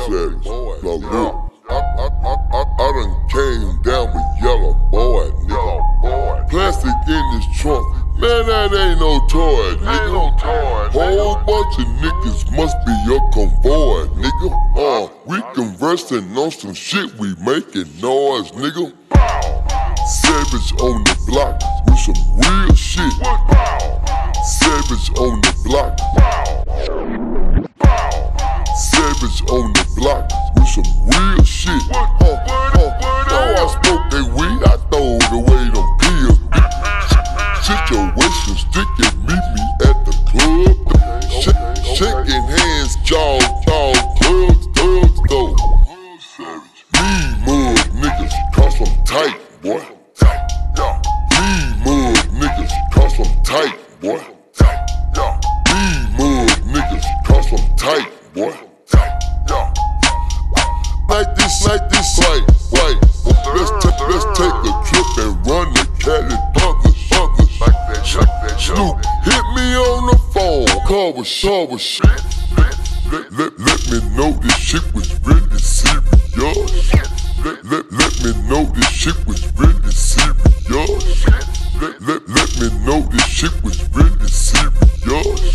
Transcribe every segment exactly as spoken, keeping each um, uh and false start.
Savage. Now look, I, I, I, I, I done came down with yellow boy, nigga. Plastic in this trunk, man, that ain't no toy, nigga. Whole bunch of niggas must be your convoy, nigga. Uh, we conversing on some shit, we making noise, nigga. Savage on the block with some real shit. Savage on the block. Savage on the block with some real shit. Huh, huh. Now I smoke that weed, I throw away them pills. Situation sticking, meet me at the club. Sh shaking hands, jaws, jaws, thugs, thugs, though. Mean mud niggas, cause I'm tight, boy. Mean mud niggas, cause I'm tight, boy. Mean mud niggas, cause I'm tight, boy. Like this, like this, like, like. Let's take, let's take a trip and run the Cali Buggers, Buggers. Like that, like that. Snoop, hit me on the phone, call with Shaw with shit. Let, let, let me know this shit was really serious. Let, let, let me know this shit was really serious. Let, let, let me know this shit was really serious.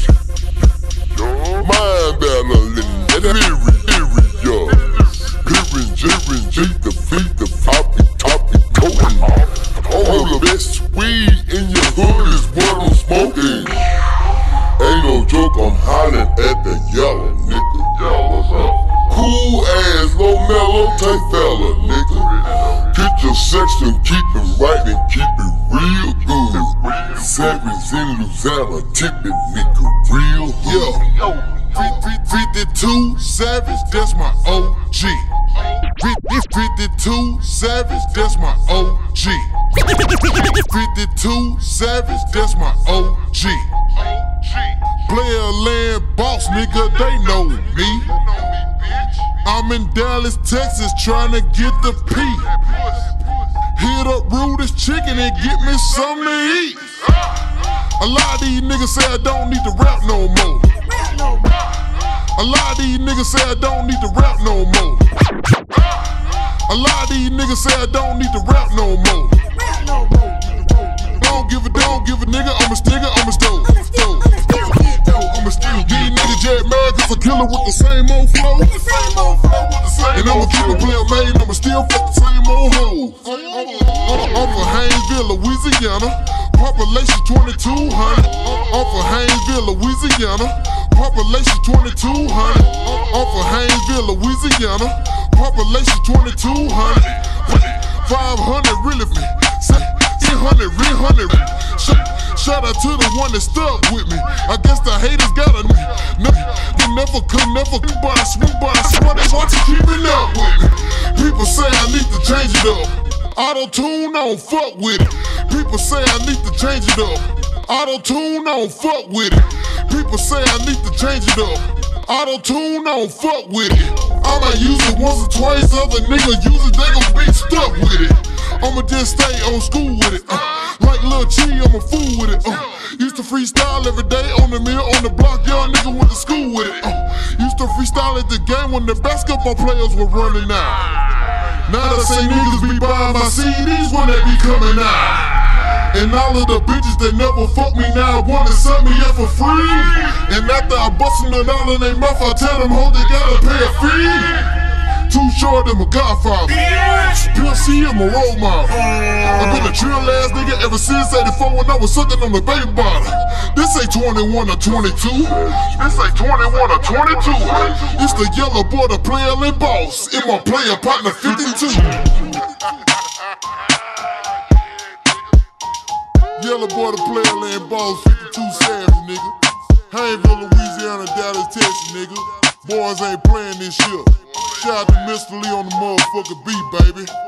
Mind battling, serious. Peering, jeering, G, the beat, the poppy, toppy, coating. All the best weed in your hood is what I'm smoking. Ain't no joke, I'm hollering at the yellow, nigga. Cool ass, low mellow type fella, nigga. Get your section, keep it right and keep it real good. Savage in Louisiana, tipping nigga real good. Yo. fifty-two Savage, that's my O G. fifty-two Savage, that's my O G. fifty-two Savage, that's my O G. Player land boss, nigga, they know me. I'm in Dallas, Texas, trying to get the P. Hit up Rudest Chicken and get me something to eat. A lot of these niggas say I don't need to rap no more. A lot of these niggas say I don't need to rap no more. A lot of these niggas say I don't need to rap no more. Don't give a don't give a nigga, I'm a stigger, I'm a stove. I'm a steal. These niggas jet mad cause I kill it with the same old flow. And I'ma keep a player made, I'ma still fuck the same old hoes. I'm from Haynesville, Louisiana. Population twenty-two hundred. Off of Haynesville, Louisiana. Population twenty-two hundred. Off of Haynesville, Louisiana. Population twenty-two hundred. five hundred really me. eight hundred, three hundred. Shout out to the one that stuck with me. I guess the haters got a no, they never come, never come by, swing by, swear they want to keep it up with me. People say I need to change it up. Auto-tune, I don't fuck with it. People say I need to change it up. Auto-tune, I don't fuck with it. People say I need to change it up. Auto-tune, I don't fuck with it. I might use it once or twice, other niggas use it, they gon' be stuck with it. I'ma just stay on school with it. Uh, like Lil Chi, I'm a fool with it. Uh, used to freestyle every day on the mill, on the block, young nigga went to school with it. Uh, used to freestyle at the game when the basketball players were running out. Now the same niggas be buying my C Ds when they be coming out. And all of the bitches that never fuck me now wanna suck me up for free. And after I bust them the all in their mouth, I tell them, ho, they gotta pay a fee. Too short, I'm a godfather. P L C, I'm a role model. I've been a trill ass nigga ever since eighty-four when I was sucking on the baby bottle. This ain't twenty-one or twenty-two. This ain't twenty-one or twenty-two. It's the yellow boy, the player and boss. In my player partner fifty-two. Yellow boy, the player and boss, fifty-two Savage, nigga. Haynesville, Louisiana, Dallas, Texas, nigga. Boys ain't playing this shit. Shout out to Mister Lee on the motherfucker beat, baby.